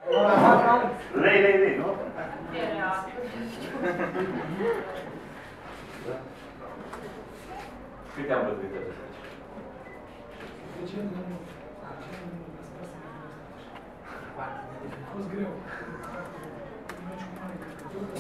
Lei, nu? Câte am plătit de asta? A fost greu. Mergi cu mare crescătură,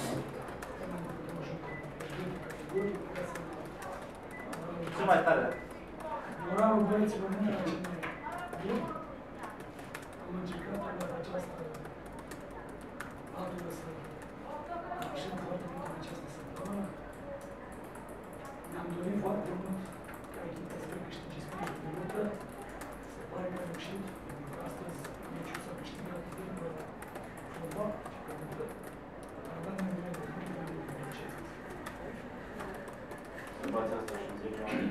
Ce mai tare? moralul băieților nu era cel mai bun. Am încercat la această latură să ieșim foarte mult în această săptămână. Ne-am dorit foarte mult ca echipa să câștige spiritul de luptă. Se pare că a reușit, pentru că astăzi meciul s-a câștigat de fotbal și pe luptă. Dar avem nevoie de multe lucruri în acest. Să învați asta și în 10 ani.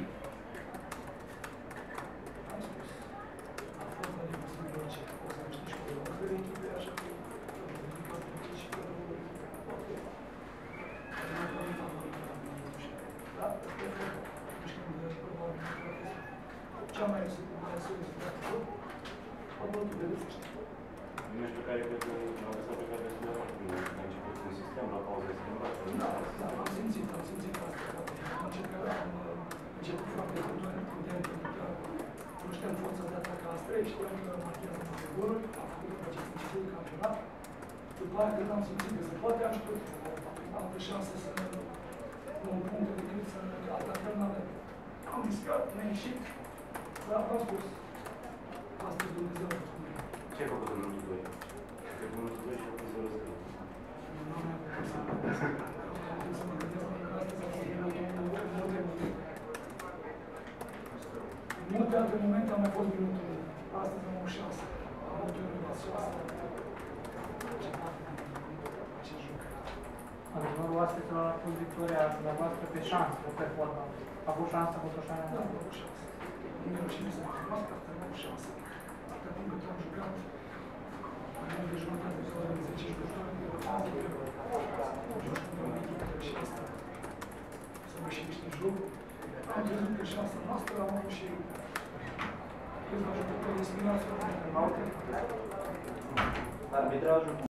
Am spus, a fost la difusul de orice. O să câștigi cu oricare echipe, așa că adică și pe foarte. Nu am venit favorit la mine. Da, asta e foarte. Atunci când probabil cea mai solicitată fotbalul de râs. Nu știu care cred că m-a lăsat pe care să a început un sistem la pauză schimbat. Da, am simțit asta. Am început foarte puternic, cunoșteam forța de atac a Astrei, știam că marchează multe goluri, am făcut acest început de campionat. După aia, când am simțit că se poate, am știut că am avut șanse să luăm puncte decât să atacăm, n-avem. Am discat, ne-a ieșit, dar v-am spus, astăzi Dumnezeu a spune. Ce ai făcut în 1-2? Că în 1-2 și a făcut 0-3. Nu mi-am făcut să mă gândesc, că astăzi a fost multe momente. În multe alte momente am mai fost minutul. Astăzi am avut șansă. Am avut o șansă. Acest joc. Adevărul astăzi a fost victoria dumneavoastră pe șansă, nu pe fotbal. A avut șansă, a avut o șansă? Da, am avut șansă. Nu mi-a rușine să mă cunosc, dar am avut șansă. Atât timp cât am jucat, am de jumătate de oră, 10 jucători, și asta să mă și niște jocuri. Am crezut că șansa noastră, am avut și câțiva jucători destinați la alte. Arbitrajul